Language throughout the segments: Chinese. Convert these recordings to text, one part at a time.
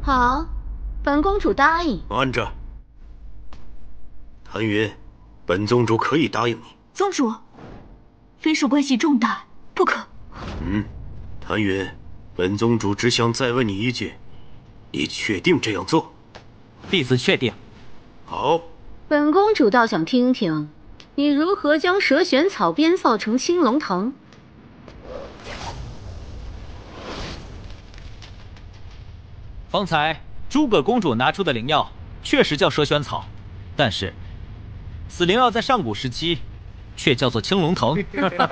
好，本公主答应。 慢着，谭云，本宗主可以答应你。 宗主，非属关系重大，不可。 谭云，本宗主只想再问你一句，你确定这样做？ 弟子确定。 好。 本公主倒想听听，你如何将蛇玄草编造成青龙藤。 方才诸葛公主拿出的灵药确实叫蛇玄草，但是此灵药在上古时期却叫做青龙藤。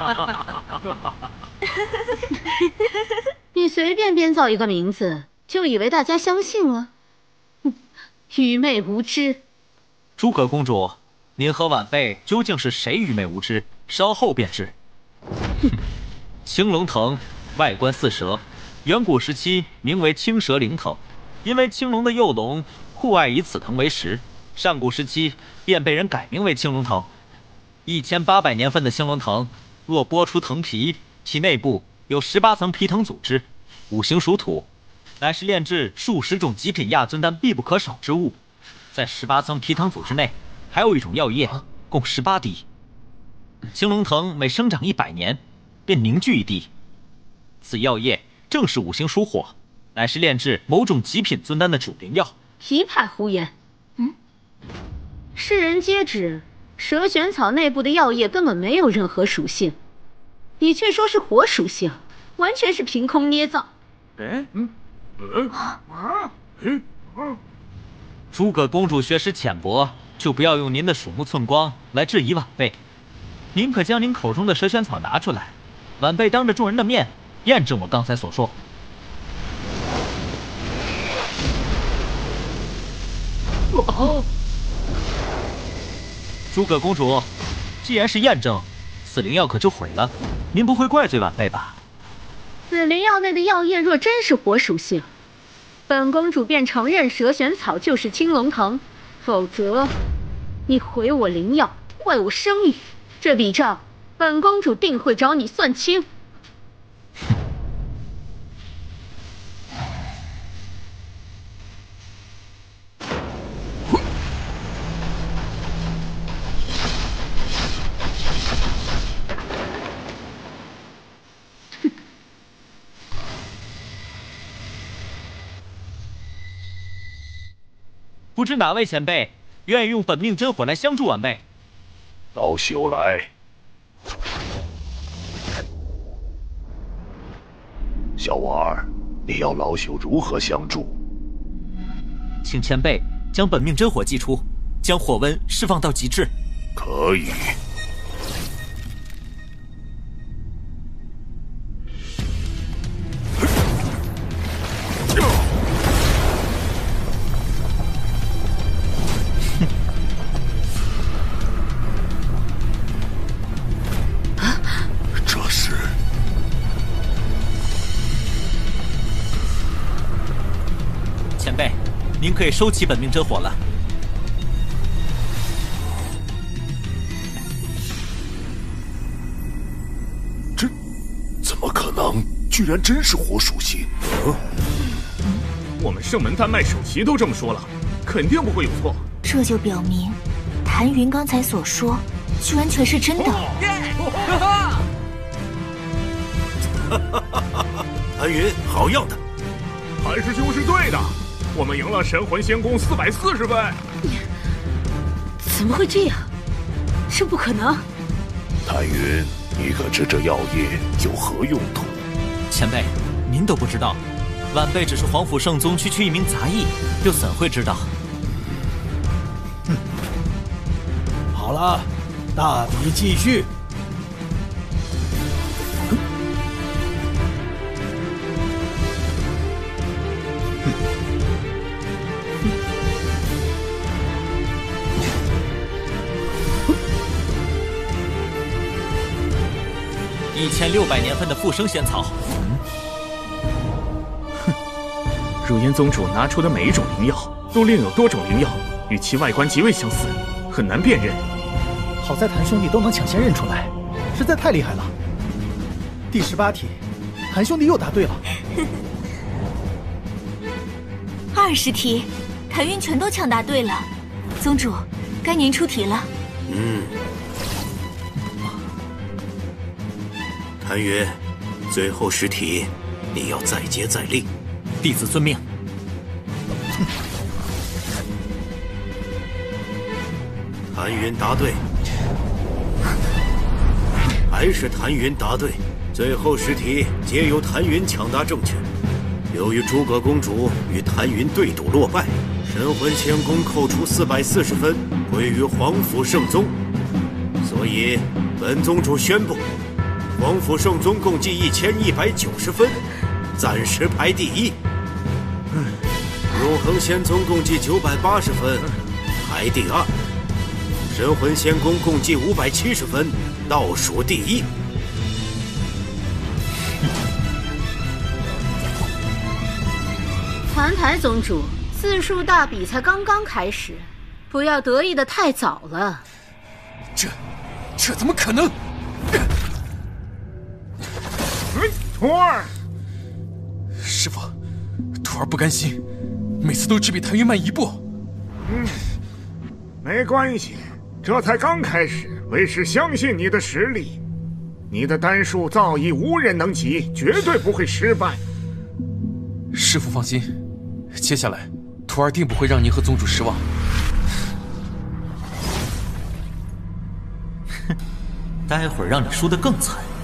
你随便编造一个名字，就以为大家相信了？愚昧无知！ 诸葛公主，您和晚辈究竟是谁愚昧无知？稍后便知。青龙藤外观似蛇，远古时期名为青蛇灵藤，因为青龙的幼龙酷爱以此藤为食，上古时期便被人改名为青龙藤。1800年份的青龙藤，若剥出藤皮，其内部有18层皮藤组织，五行属土，乃是炼制数十种极品亚尊丹必不可少之物。在18层皮藤组织内，还有一种药液，共18滴。青龙藤每生长100年，便凝聚一滴。此药液正是五行属火，乃是炼制某种极品尊丹的主灵药。 一派胡言！世人皆知，蛇玄草内部的药液根本没有任何属性，你却说是火属性，完全是凭空捏造。 诸葛公主学识浅薄，就不要用您的鼠目寸光来质疑晚辈。您可将您口中的蛇玄草拿出来，晚辈当着众人的面验证我刚才所说。诸葛公主，既然是验证，此灵药可就毁了，您不会怪罪晚辈吧？ 此灵药内的药液若真是火属性，本公主便承认蛇玄草就是青龙藤，否则你毁我灵药，坏我声誉，这笔账本公主定会找你算清。 不知哪位前辈愿意用本命真火来相助晚辈？ 老朽来。小娃儿，你要老朽如何相助？ 请前辈将本命真火祭出，将火温释放到极致。 可以。 您可以收起本命真火了。 这怎么可能？居然真是火属性！ 我们圣门丹脉首席都这么说了，肯定不会有错。 这就表明，谭云刚才所说，居然全是真的。 谭云，好样的！ 谭师兄是对的。我们赢了神魂仙宫440分。 怎么会这样？这不可能！ 谭云，你可知这药液有何用途？ 前辈，您都不知道，晚辈只是皇府圣宗区一名杂役，又怎会知道？ 好了，大比继续。 1600年份的复生仙草。 如烟宗主拿出的每一种灵药，都另有多种灵药，与其外观极为相似，很难辨认。 好在谭兄弟都能抢先认出来，实在太厉害了。第18题，谭兄弟又答对了。 20题，谭云全都抢答对了。宗主，该您出题了。 谭云，最后10题，你要再接再厉。 弟子遵命。 谭云答对，还是谭云答对。最后10题皆由谭云抢答正确。由于诸葛公主与谭云对赌落败，神魂仙宫扣除440分归于皇甫圣宗，所以本宗主宣布，皇甫圣宗共计1190分，暂时排第1。永恒仙宗共计980分，排第2。神魂仙宫共计570分，倒数第1。 谭宗主，字数大比才刚刚开始，不要得意的太早了。 这怎么可能？ 徒儿， 师傅，徒儿不甘心，每次都只比谭云慢1步。 没关系，这才刚开始，为师相信你的实力。你的丹术早已无人能及，绝对不会失败。 师傅放心，接下来徒儿定不会让您和宗主失望。 待会儿让你输得更惨。